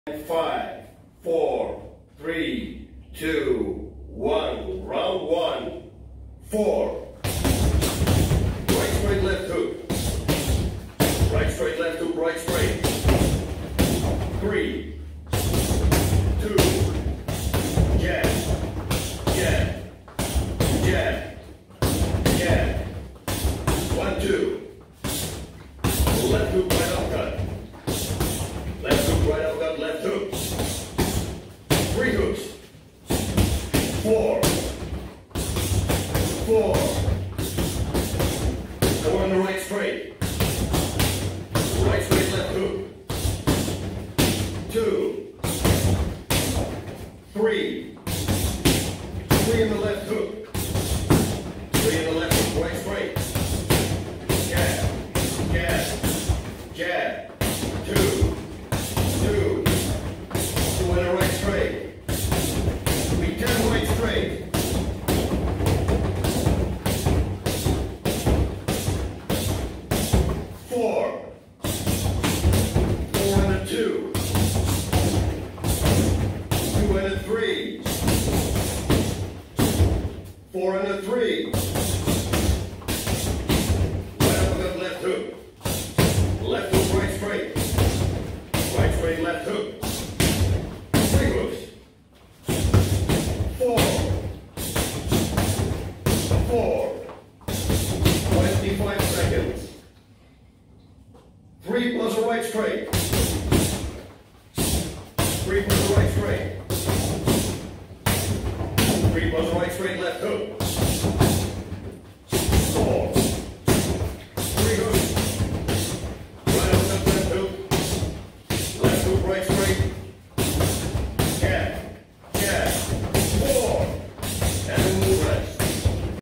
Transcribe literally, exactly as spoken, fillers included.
Five, four, three, two, one. Round one. Four. Right straight, left hook. Right straight, left hook, right straight. Three, two, jab, jab, jab, jab. One, two. Left hook, right uppercut. Left hook, right uppercut, left hook. Three hooks. Four. Four. Go on the right straight. Right straight, left hook. Two. Three. Three in the left hook.